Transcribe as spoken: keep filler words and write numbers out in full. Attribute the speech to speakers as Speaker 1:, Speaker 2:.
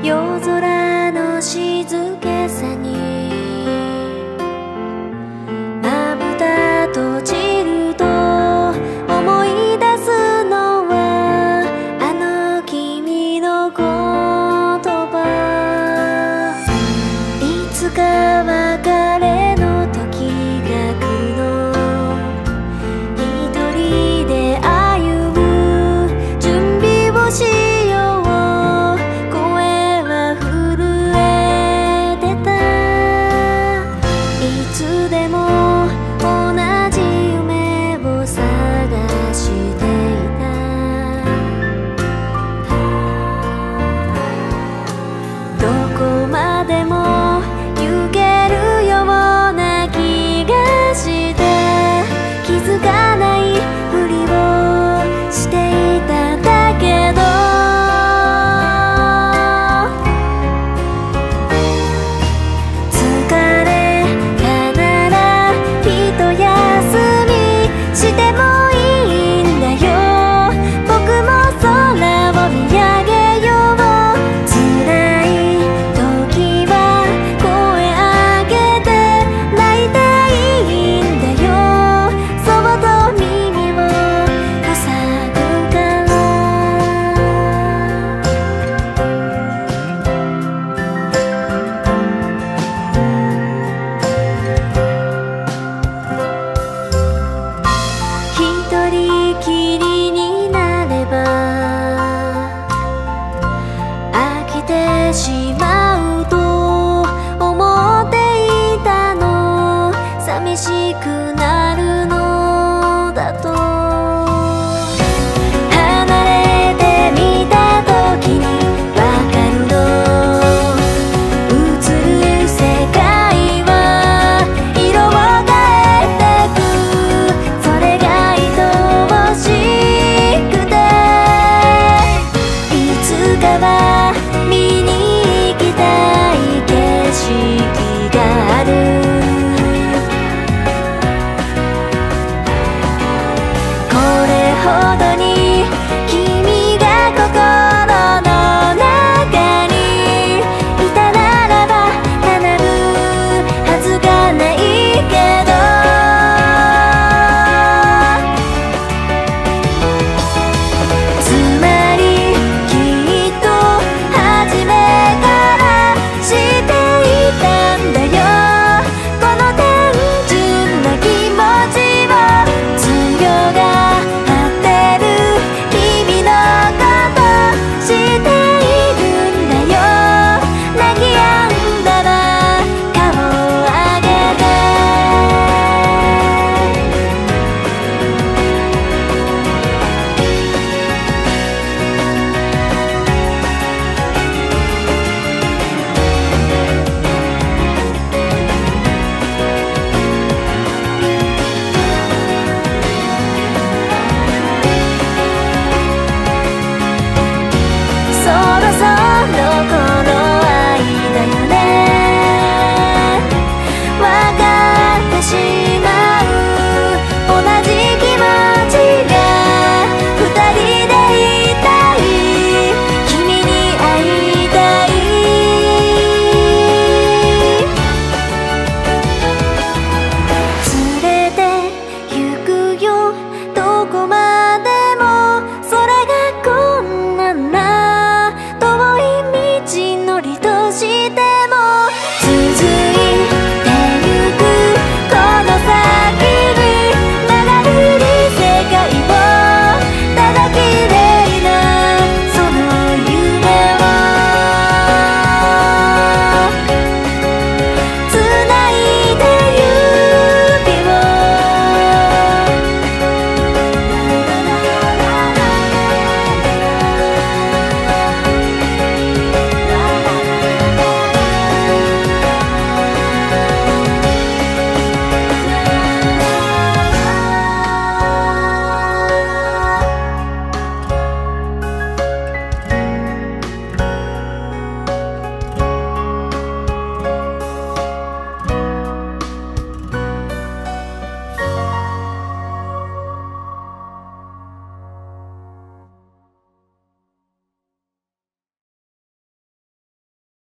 Speaker 1: 夜空の静けさにまぶた閉じると思い出すのはあの君の言葉。いつか別れの時が来るの。一人で歩む準備をしよう。声は震えてた。いつでも同じ夢を探していた。どこまでも行けるような気がして、気づかないふりをしていただけど、疲れたなら一休みしてもいいんだよ。僕も空を見上げよう。辛い時は声上げて泣いていいんだよ。そっと耳を塞ぐから。一人きりになれば飽きてしまうと思っていたの。寂しくなるのだと。離れてみた時にわかるの。映る世界は色を変えてく。それが愛おしくて、いつかは